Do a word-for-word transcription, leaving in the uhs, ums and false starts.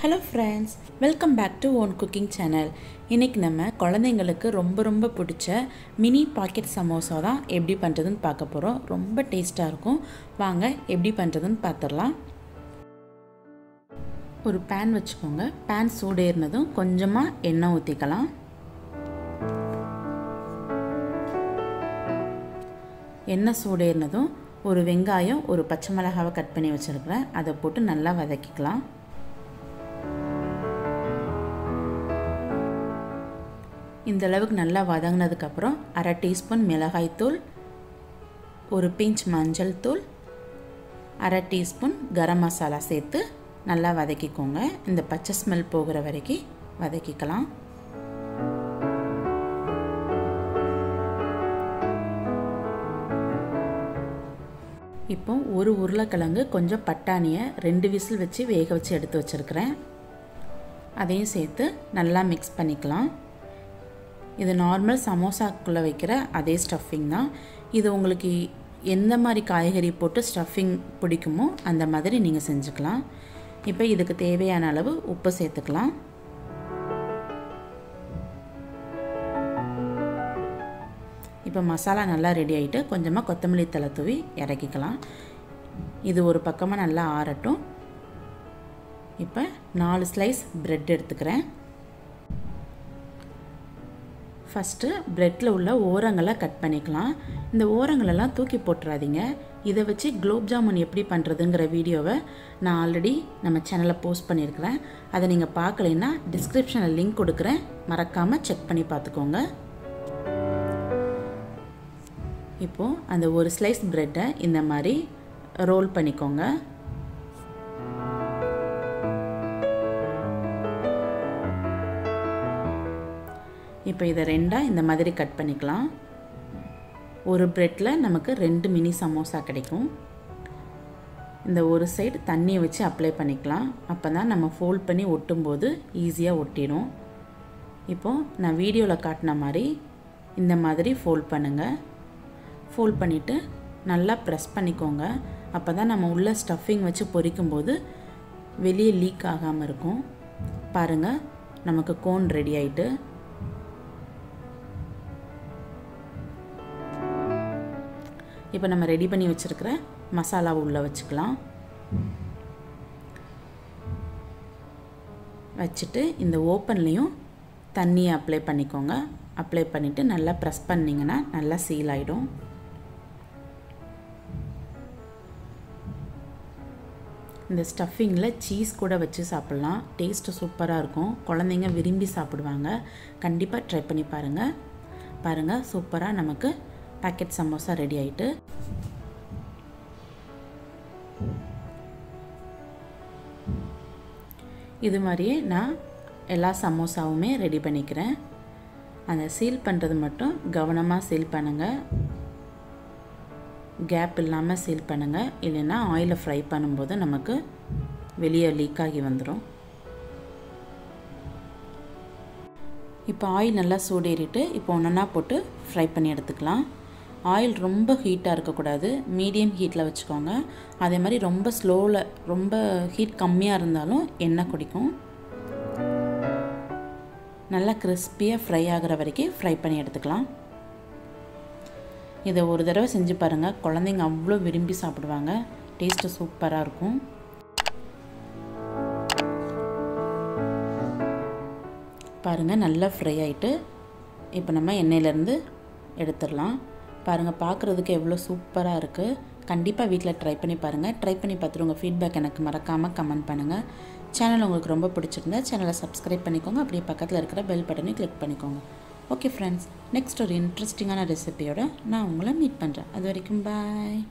Hello friends, welcome back to Own Cooking Channel. இன்னைக்கு நம்ம குழந்தைங்களுக்கு ரொம்ப ரொம்ப பிடிச்ச மினி பாக்கெட் சமோசா தான் எப்படி பண்றதுன்னு பார்க்க போறோம். ரொம்ப டேஸ்டா இருக்கும். வாங்க எப்படி பண்றதுன்னு பார்த்திரலாம். ஒரு pan வச்சுக்கோங்க. pan சூடேறினதும் கொஞ்சமா எண்ணெய் ஊத்திக்கலாம். எண்ணெய் சூடேறினதும் ஒரு வெங்காயம் ஒரு பச்சை மிளகாவை கட் பண்ணி வச்சிருக்கேன். அதை போட்டு நல்லா வதக்கிக்கலாம். இந்த அளவுக்கு நல்லா வதங்கினதுக்கு அப்புறம் அரை டீஸ்பூன் மிளகாய் தூள், ஒரு பிஞ்ச் மஞ்சள் தூள், அரை டீஸ்பூன் கரம் மசாலா சேர்த்து நல்லா வதக்கிக்கோங்க. இந்த பச்சை ஸ்மெல் போகிற வரைக்கும் வதக்கிக்கலாம். இப்போ ஒரு உருளைக்கிழங்கு கொஞ்சம் பட்டாணியை ரெண்டு விசில் வச்சு வேக வச்சு எடுத்து வச்சிருக்கிறேன். அதையும் சேர்த்து நல்லா மிக்ஸ் பண்ணிக்கலாம். இது நார்மல் சமோசாக்குள்ளே வைக்கிற அதே ஸ்டஃபிங் தான். இது உங்களுக்கு எந்த மாதிரி காய்கறி போட்டு ஸ்டஃபிங் பிடிக்குமோ அந்த மாதிரி நீங்கள் செஞ்சுக்கலாம். இப்போ இதுக்கு தேவையான அளவு உப்பு சேர்த்துக்கலாம். இப்போ மசாலா நல்லா ரெடி ஆகிட்டு கொஞ்சமாக கொத்தமல்லி தழை தூவி இறக்கிக்கலாம். இது ஒரு பக்கமாக நல்லா ஆறட்டும். இப்போ நாலு ஸ்லைஸ் பிரெட் எடுத்துக்கிறேன். ஃபஸ்ட்டு ப்ரெட்டில் உள்ள ஓரங்களை கட் பண்ணிக்கலாம். இந்த ஓரங்களெல்லாம் தூக்கி போட்டுறாதீங்க. இதை வச்சு குலோப் ஜாமுன் எப்படி பண்ணுறதுங்கிற வீடியோவை நான் ஆல்ரெடி நம்ம சேனலில் போஸ்ட் பண்ணியிருக்கிறேன். அதை நீங்கள் பார்க்கலைன்னா டிஸ்கிரிப்ஷனில் லிங்க் கொடுக்குறேன், மறக்காமல் செக் பண்ணி பார்த்துக்கோங்க. இப்போது அந்த ஒரு ஸ்லைஸ் ப்ரெட்டை இந்த மாதிரி ரோல் பண்ணிக்கோங்க. இப்போ இதை ரெண்டாக இந்த மாதிரி கட் பண்ணிக்கலாம். ஒரு ப்ரெட்டில் நமக்கு ரெண்டு மினி சமோசா கிடைக்கும். இந்த ஒரு சைடு தண்ணியை வச்சு அப்ளை பண்ணிக்கலாம். அப்போ தான் நம்ம ஃபோல்ட் பண்ணி ஒட்டும்போது ஈஸியாக ஒட்டிடும். இப்போது நான் வீடியோவில் காட்டின மாதிரி இந்த மாதிரி ஃபோல்ட் பண்ணுங்கள். ஃபோல்ட் பண்ணிவிட்டு நல்லா ப்ரெஸ் பண்ணிக்கோங்க. அப்போ தான் நம்ம உள்ள ஸ்டஃபிங் வச்சு பொரிக்கும்போது வெளியே லீக் ஆகாமல் இருக்கும். பாருங்கள், நமக்கு கோன் ரெடி ஆகிட்டு. இப்போ நம்ம ரெடி பண்ணி வச்சுருக்கிற மசாலாவை உள்ளே வச்சுக்கலாம். வச்சுட்டு இந்த ஓப்பன்லேயும் தண்ணியை அப்ளை பண்ணிக்கோங்க. அப்ளை பண்ணிவிட்டு நல்லா ப்ரெஸ் பண்ணிங்கன்னா நல்லா சீல் ஆகிடும். இந்த ஸ்டஃபிங்கில் சீஸ் கூட வச்சு சாப்பிட்லாம். டேஸ்ட்டு சூப்பராக இருக்கும். குழந்தைங்க விரும்பி சாப்பிடுவாங்க. கண்டிப்பாக ட்ரை பண்ணி பாருங்கள். பாருங்கள், சூப்பராக நமக்கு பாக்கெட் சமோசா ரெடி ஆகிட்டு. இது மாதிரியே நான் எல்லா சமோசாவுமே ரெடி பண்ணிக்கிறேன். அந்த சீல் பண்ணுறது மட்டும் கவனமாக சீல் பண்ணுங்கள். கேப் இல்லாமல் சீல் பண்ணுங்கள். இல்லைன்னா ஆயிலில் ஃப்ரை பண்ணும்போது நமக்கு வெளியே லீக் ஆகி வந்துடும். இப்போ ஆயில் நல்லா சூடேறிட்டு இப்போ ஒன்றா போட்டு ஃப்ரை பண்ணி எடுத்துக்கலாம். ஆயில் ரொம்ப ஹீட்டாக இருக்கக்கூடாது, மீடியம் ஹீட்டில் வச்சுக்கோங்க. அதே மாதிரி ரொம்ப ஸ்லோவில், ரொம்ப ஹீட் கம்மியாக இருந்தாலும் எண்ணெய் குடிக்கும். நல்லா கிறிஸ்பியாக ஃப்ரை ஆகிற வரைக்கும் ஃப்ரை பண்ணி எடுத்துக்கலாம். இதை ஒரு தடவை செஞ்சு பாருங்கள். குழந்தைங்க அவ்வளோ விரும்பி சாப்பிடுவாங்க. டேஸ்ட்டு சூப்பராக இருக்கும். பாருங்கள், நல்லா ஃப்ரை ஆகிட்டு இப்போ நம்ம எண்ணெயிலேருந்து எடுத்துடலாம். பாருங்கள், பார்க்குறதுக்கு எவ்வளோ சூப்பராக இருக்குது. கண்டிப்பாக வீட்டில் ட்ரை பண்ணி பாருங்கள். ட்ரை பண்ணி பார்த்துட்டு உங்கள் ஃபீட்பேக் எனக்கு மறக்காமல் கமெண்ட் பண்ணுங்கள். சேனல் உங்களுக்கு ரொம்ப பிடிச்சிருந்தா சேனலை சப்ஸ்கிரைப் பண்ணிக்கோங்க. அப்படியே பக்கத்தில் இருக்கிற பெல் பட்டனையும் கிளிக் பண்ணிக்கோங்க. ஓகே ஃப்ரெண்ட்ஸ், நெக்ஸ்ட் ஒரு இன்ட்ரெஸ்டிங்கான ரெசிபியோட நான் உங்களை மீட் பண்ணுறேன். அது வரைக்கும் பாய்.